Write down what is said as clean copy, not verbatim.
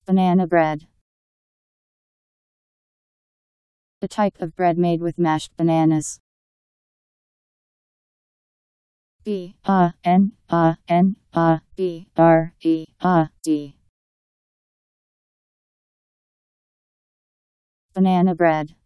Banana bread. A type of bread made with mashed bananas. B-A-N-A-N-A-B-R-E-A-D. Banana bread.